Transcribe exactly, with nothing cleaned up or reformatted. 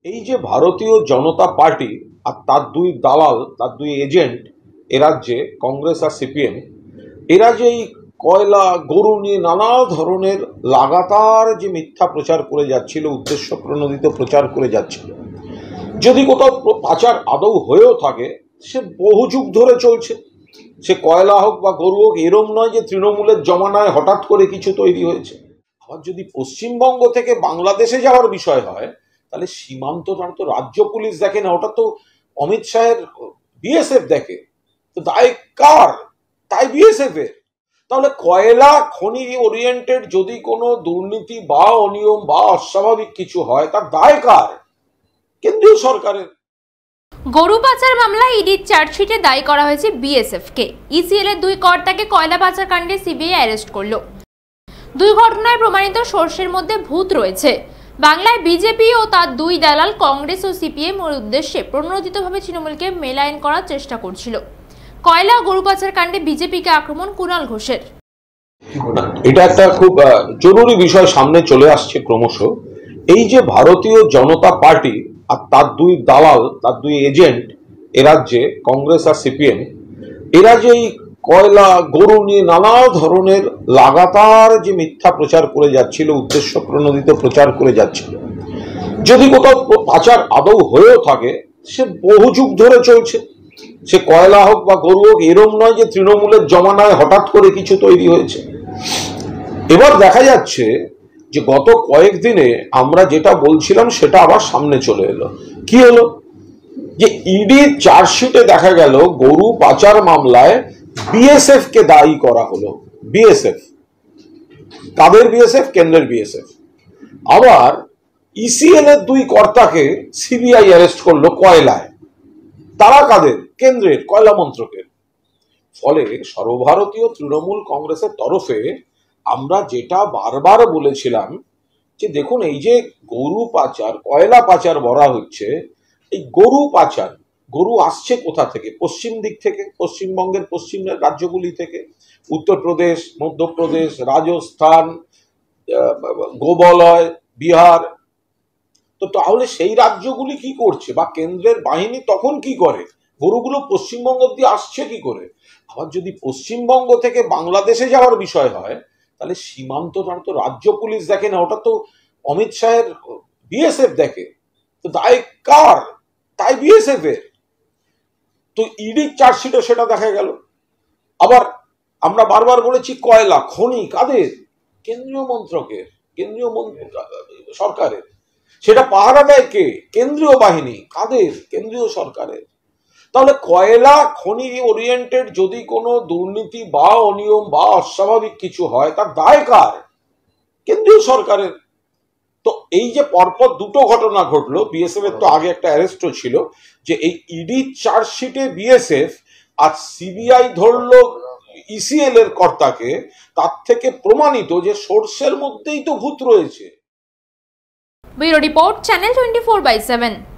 এই যে ভারতীয় জনতা পার্টি আর তার দুই দালাল, তার দুই এজেন্ট এ রাজ্যে কংগ্রেস আর সিপিএম, এরা যে এই কয়লা গরু নিয়ে নানা ধরনের লাগাতার যে মিথ্যা প্রচার করে যাচ্ছিল, উদ্দেশ্য প্রণোদিত প্রচার করে যাচ্ছিল, যদি কোথাও পাচার আদৌ হয়েও থাকে সে বহু যুগ ধরে চলছে। সে কয়লা হোক বা গরু হোক, এরম নয় যে তৃণমূলের জমানায় হঠাৎ করে কিছু তৈরি হয়েছে। আবার যদি পশ্চিমবঙ্গ থেকে বাংলাদেশে যাওয়ার বিষয় হয়, তাহলে সীমান্ত তো রাজ্য পুলিশ দেখে না, ওটা তো অমিত শাহের বিএসএফ দেখে। তো দায় কার? তাই বিএসএফ এর। তাহলে কয়লা খনি ওরিয়েন্টেড যদি কোনো দুর্নীতি বা অনিয়ম বা অস্বাভাবিক কিছু হয়, তার দায় কার? কেন্দ্রীয় সরকারের। গরু পাচার মামলায় ইডির চার্জশিটে দায়ী করা হয়েছে বিএসএফ কে। ইসিএল এর দুই কর্তাকে কয়লা পাচার কাণ্ডে সিবিআই অ্যারেস্ট করলো। দুই ঘটনায় প্রমাণিত সোর্সের মধ্যে ভূত রয়েছে। বাংলায় বিজেপি ও তার দুই দালাল কংগ্রেস ও সিপিএম এর উদ্দেশ্যে প্রণোদিতভাবে তৃণমূলকে মেলায়েন করার চেষ্টা করছিল। কয়লা গরু পাচার কাণ্ডে বিজেপিকে আক্রমণ কুণাল ঘোষের। এটা একটা খুব জরুরি বিষয় সামনে চলে আসছে ক্রমশ। এই যে ভারতীয় জনতা পার্টি আর তার দুই দালাল, তার দুই এজেন্ট এ রাজ্যে কংগ্রেস আর সিপিএম, এরা যে এই কয়লা গরু নিয়ে নানা ধরনের লাগাতার যে মিথ্যা প্রচার করে যাচ্ছিল, উদ্দেশ্য প্রণোদিত প্রচার করে যাচ্ছিল, যদি কোথাও পাচার আদৌ হয়েও থাকে সে বহু যুগ ধরে চলছে। সে কয়লা হোক বা গরু হোক, এরম নয় যে তৃণমূলের জমানায় হঠাৎ করে কিছু তৈরি হয়েছে। এবার দেখা যাচ্ছে যে গত কয়েকদিনে আমরা যেটা বলছিলাম সেটা আবার সামনে চলে এলো। কি হলো? যে ইডি চার্জশিটে দেখা গেল গরু পাচার মামলায় বিএসএফ কে দায়ী করা হলো। বিএসএফ কাদের বিএসএফ? কেন্দ্রের বিএসএফ। আবার ইসিএল এর দুই কর্তাকে সিবিআই অ্যারেস্ট করলো কয়লায়। তারা কাদের? কেন্দ্রের কয়লা মন্ত্রকের। ফলে সর্বভারতীয় তৃণমূল কংগ্রেসের তরফে আমরা যেটা বারবার বলেছিলাম যে দেখুন, এই যে গরু পাচার, কয়লা পাচার বলা হচ্ছে, এই গরু পাচার, গরু আসছে কোথা থেকে? পশ্চিম দিক থেকে, পশ্চিমবঙ্গের পশ্চিমের রাজ্যগুলি থেকে, উত্তরপ্রদেশ, মধ্যপ্রদেশ, রাজস্থান, গোবলয়, বিহার। তো তাহলে সেই রাজ্যগুলি কি করছে, বা কেন্দ্রের বাহিনী তখন কি করে? গরুগুলো পশ্চিমবঙ্গ অব্দি আসছে কি করে? আবার যদি পশ্চিমবঙ্গ থেকে বাংলাদেশে যাওয়ার বিষয় হয়, তাহলে সীমান্ত তো রাজ্য পুলিশ দেখে না, ওটা তো অমিত শাহের বিএসএফ দেখে। তো দায় কার? তাই বিএসএফ এর। তো ইডির চার্জশিটে সেটা দেখা গেল। আবার আমরা বারবার বলেছি কয়লা খনি কাদের? কেন্দ্রীয় মন্ত্রকের, কেন্দ্রীয় সরকারের। সেটা পাহারা দেয় কে? কেন্দ্রীয় বাহিনী। কাদের? কেন্দ্রীয় সরকারের। তাহলে কয়লা খনি ওরিয়েন্টেড যদি কোনো দুর্নীতি বা অনিয়ম বা অস্বাভাবিক কিছু হয়, তার দায় কার? কেন্দ্রীয় সরকারের। তো এই যে পরপর দুটো ঘটনা ঘটলো, বিএসএফ এর তো আগে একটা অ্যারেস্টও ছিল, যে এই ইডি চার্জশিটে বিএসএফ আর সিবিআই ধরলো ইসিএল এর কর্তাকে, তার থেকে প্রমাণিত যে সোর্সের মধ্যেই তো ভূত রয়েছে। Bureau report, channel twenty four by seven.